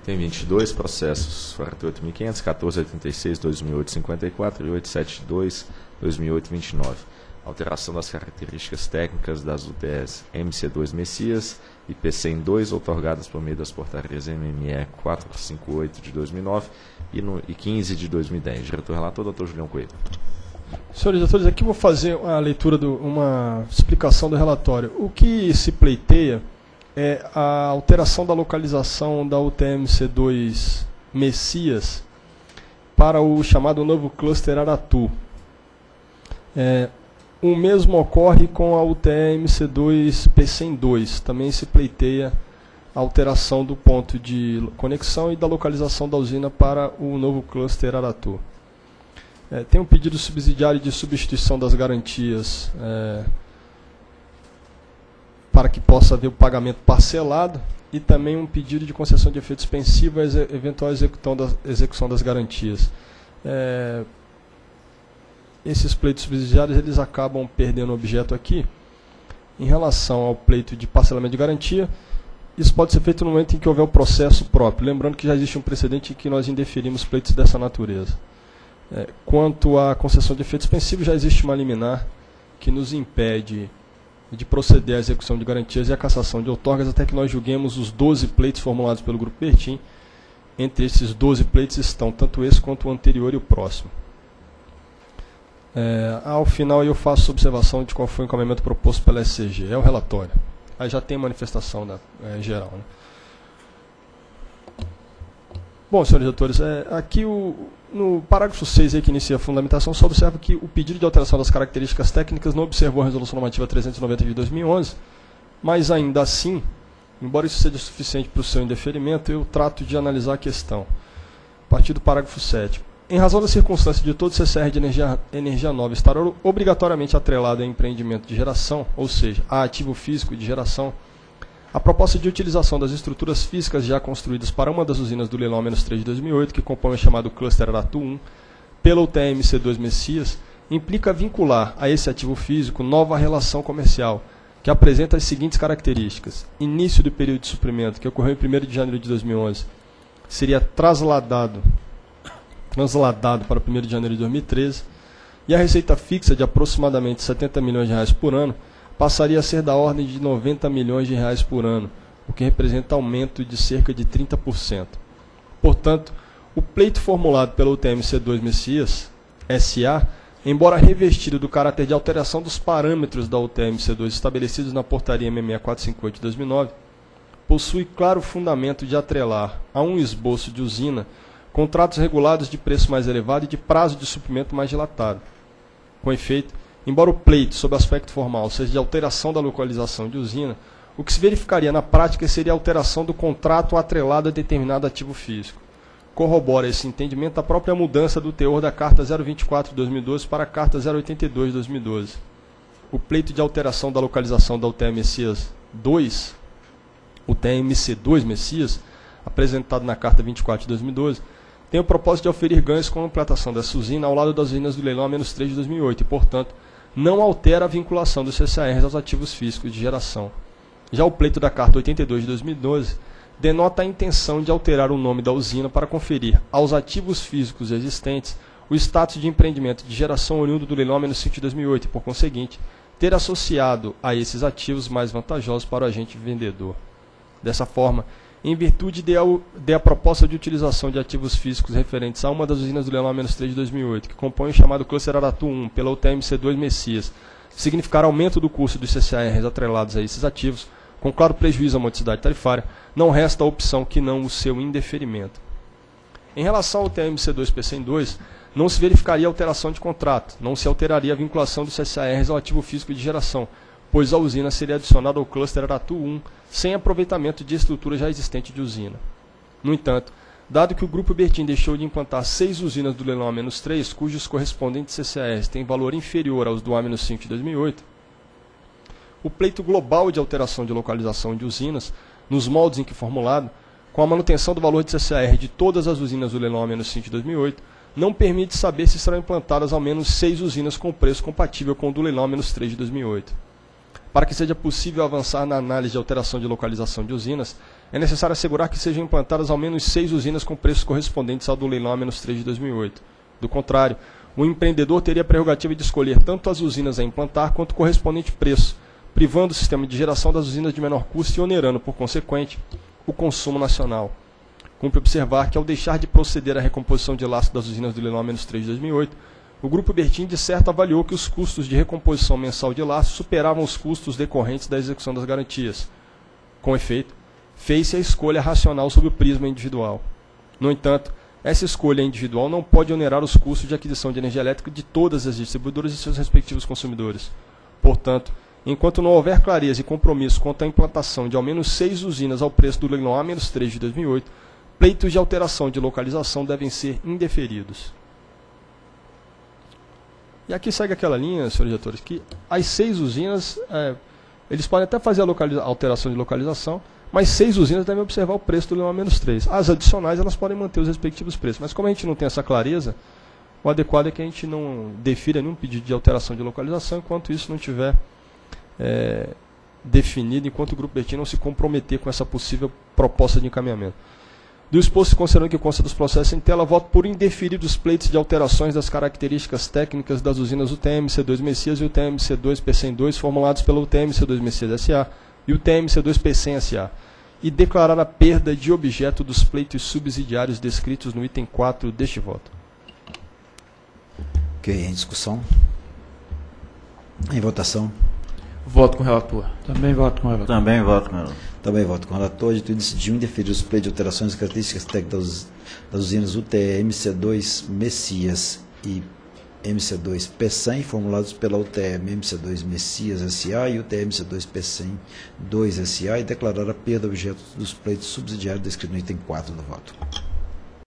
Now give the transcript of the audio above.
Tem 22 processos, 48.500, 1486, 2008-54 e 872, 2008-29. Alteração das características técnicas das UTS MC2 Messias e PC2, outorgadas por meio das portarias MME 458 de 2009 e 15 de 2010. Diretor-relator, Dr. Julião Coelho. Senhores diretores, aqui vou fazer a leitura, uma explicação do relatório. O que se pleiteia é a alteração da localização da UTMC2 Messias para o chamado novo cluster Aratu. O mesmo ocorre com a UTMC2 PC2. Também se pleiteia a alteração do ponto de conexão e da localização da usina para o novo cluster Aratu. Tem um pedido subsidiário de substituição das garantias para que possa haver o pagamento parcelado e também um pedido de concessão de efeito suspensivo à eventual execução das garantias. Esses pleitos subsidiários eles acabam perdendo objeto aqui. Em relação ao pleito de parcelamento de garantia, isso pode ser feito no momento em que houver o processo próprio. Lembrando que já existe um precedente em que nós indeferimos pleitos dessa natureza. Quanto à concessão de efeito suspensivo, já existe uma liminar que nos impede de proceder à execução de garantias e à cassação de outorgas até que nós julguemos os 12 pleitos formulados pelo Grupo Bertin. Entre esses 12 pleitos estão tanto esse quanto o anterior e o próximo. Ao final eu faço observação de qual foi o encaminhamento proposto pela SCG. É o relatório. Aí já tem manifestação geral. Né? Bom, senhores diretores, aqui no parágrafo 6 aí, que inicia a fundamentação, só observa que o pedido de alteração das características técnicas não observou a Resolução Normativa 390 de 2011, mas ainda assim, embora isso seja suficiente para o seu indeferimento, eu trato de analisar a questão. A partir do parágrafo 7. Em razão da circunstância de todo CCR de energia nova estar obrigatoriamente atrelado a empreendimento de geração, ou seja, a ativo físico de geração, a proposta de utilização das estruturas físicas já construídas para uma das usinas do leilão -3 de 2008, que compõe o chamado Cluster Aratu 1, pela UTMC2 Messias, implica vincular a esse ativo físico nova relação comercial, que apresenta as seguintes características. Início do período de suprimento, que ocorreu em 1º de janeiro de 2011, seria trasladado para 1º de janeiro de 2013, e a receita fixa de aproximadamente R$ 70 milhões por ano passaria a ser da ordem de R$ 90 milhões por ano, o que representa aumento de cerca de 30%. Portanto, o pleito formulado pela UTMC2 Messias, SA, embora revestido do caráter de alteração dos parâmetros da UTMC2 estabelecidos na portaria MME 458 de 2009, possui claro fundamento de atrelar a um esboço de usina contratos regulados de preço mais elevado e de prazo de suprimento mais dilatado. Com efeito, embora o pleito, sob aspecto formal, seja de alteração da localização de usina, o que se verificaria na prática seria a alteração do contrato atrelado a determinado ativo físico. Corrobora esse entendimento a própria mudança do teor da Carta 024 de 2012 para a Carta 082 de 2012. O pleito de alteração da localização da UTMC2 Messias, apresentado na Carta 24 de 2012, tem o propósito de oferir ganhos com a implantação dessa usina ao lado das usinas do leilão -3 de 2008 e, portanto, não altera a vinculação dos CCARs aos ativos físicos de geração. Já o pleito da Carta 82 de 2012 denota a intenção de alterar o nome da usina para conferir aos ativos físicos existentes o status de empreendimento de geração oriundo do leilão -5 de 2008 e, por conseguinte, ter associado a esses ativos mais vantajosos para o agente vendedor. Dessa forma, em virtude da proposta de utilização de ativos físicos referentes a uma das usinas do leilão -3 de 2008, que compõe o chamado Cluster Aratu 1 pela UTMC2 Messias, significar aumento do custo dos CCARs atrelados a esses ativos, com claro prejuízo à modicidade tarifária, não resta opção que não o seu indeferimento. Em relação ao TMC2 PC2, não se verificaria alteração de contrato, não se alteraria a vinculação dos CCARs ao ativo físico de geração, pois a usina seria adicionada ao Cluster Aratu 1 sem aproveitamento de estrutura já existente de usina. No entanto, dado que o Grupo Bertin deixou de implantar 6 usinas do leilão A-3, cujos correspondentes CCARs têm valor inferior aos do A-5 de 2008, o pleito global de alteração de localização de usinas, nos moldes em que formulado, com a manutenção do valor de CCAR de todas as usinas do leilão A-5 de 2008, não permite saber se serão implantadas ao menos 6 usinas com preço compatível com o do leilão A-3 de 2008. Para que seja possível avançar na análise de alteração de localização de usinas, é necessário assegurar que sejam implantadas ao menos 6 usinas com preços correspondentes ao do leilão A-3 de 2008. Do contrário, o empreendedor teria a prerrogativa de escolher tanto as usinas a implantar quanto o correspondente preço, privando o sistema de geração das usinas de menor custo e onerando, por consequente, o consumo nacional. Cumpre observar que, ao deixar de proceder à recomposição de lastro das usinas do leilão A-3 de 2008, o Grupo Bertin, de certo, avaliou que os custos de recomposição mensal de lastro superavam os custos decorrentes da execução das garantias. Com efeito, fez-se a escolha racional sob o prisma individual. No entanto, essa escolha individual não pode onerar os custos de aquisição de energia elétrica de todas as distribuidoras e seus respectivos consumidores. Portanto, enquanto não houver clareza e compromisso quanto à implantação de ao menos 6 usinas ao preço do leilão A-3 de 2008, pleitos de alteração de localização devem ser indeferidos. E aqui segue aquela linha, senhores diretores, que as 6 usinas, eles podem até fazer a alteração de localização, mas 6 usinas devem observar o preço do leilão A-3. As adicionais, elas podem manter os respectivos preços. Mas como a gente não tem essa clareza, o adequado é que a gente não defira nenhum pedido de alteração de localização, enquanto isso não tiver definido, enquanto o Grupo Bertin não se comprometer com essa possível proposta de encaminhamento. Do exposto, considerando que consta dos processos em tela, voto por indeferir os pleitos de alterações das características técnicas das usinas UTMC2 Messias e UTMC2 PCM2 formulados pela UTMC2 Messias SA e UTMC2 PCM SA, e declarar a perda de objeto dos pleitos subsidiários descritos no item 4 deste voto. Ok, em discussão. Em votação. Voto com o relator. Também voto com o relator. Também voto com o relator. Também voto com o relator. Dito isso, decidiu indeferir os pleitos de alterações das características técnicas das usinas UTE MC2 Messias e MC2 PCM, formulados pela UTM MC2 Messias SA e UTM MC2 PCM 2 SA, e declarar a perda objeto dos pleitos subsidiários descritos no item 4 do voto.